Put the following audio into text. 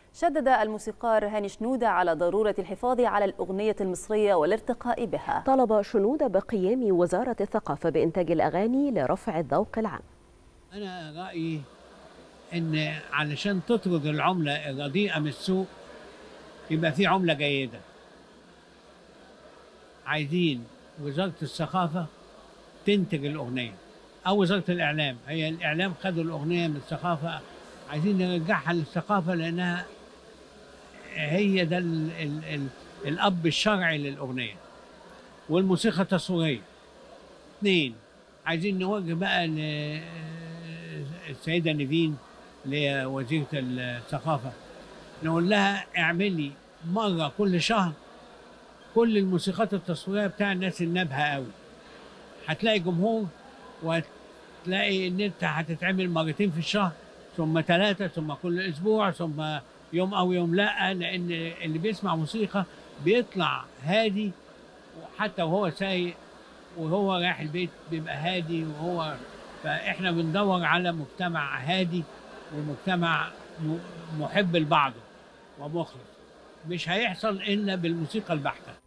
شدد الموسيقار هاني شنودة على ضرورة الحفاظ على الأغنية المصرية والارتقاء بها. طلب شنودة بقيام وزارة الثقافة بإنتاج الأغاني لرفع الذوق العام. أنا رأيي إن علشان تطرد العملة الرديئة من السوق يبقى في عملة جيدة. عايزين وزارة الثقافة تنتج الأغنية أو وزارة الإعلام، هي الإعلام خدوا الأغنية من الثقافة، عايزين نرجعها للثقافة لأنها هي ده الأب الشرعي للأغنية. والموسيقى التصويرية. 2، عايزين نوجه بقى للسيدة نيفين لوزيرة الثقافة، نقول لها اعملي مرة كل شهر كل الموسيقات التصويرية بتاع الناس النابهة قوي، هتلاقي جمهور وهتلاقي ان انت هتتعمل مرتين في الشهر ثم 3 ثم كل اسبوع ثم يوم او يوم لا، لان اللي بيسمع موسيقى بيطلع هادي حتى وهو سايق وهو رايح البيت بيبقى هادي فاحنا بندور على مجتمع هادي ومجتمع محب لبعضه ومخلص، مش هيحصل الا بالموسيقى البحتة.